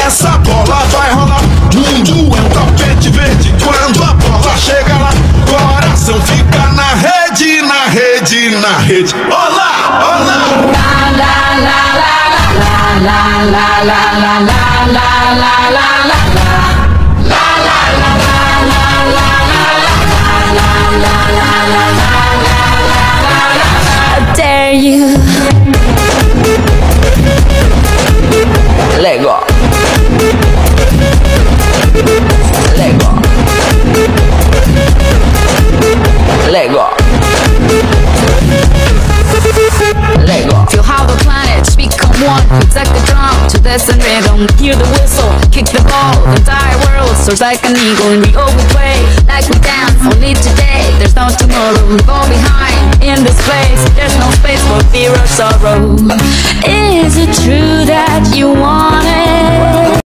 essa bola vai rolar. Mundo é um tapete verde, quando a bola chega lá, coração fica na rede, na rede, na rede. Olá, olá. La la la la la la la la la la la la la la. I dare you. Lego. Lego. Lego. Lego. Feel how the planets become one. Exact the drum to this and rhythm. Hear the whistle, kick the ball. The entire world soars like an eagle, and we always play like we dance. Only today, there's no tomorrow. We go behind in this place. There's no space for fear or sorrow. Is it true that you want it?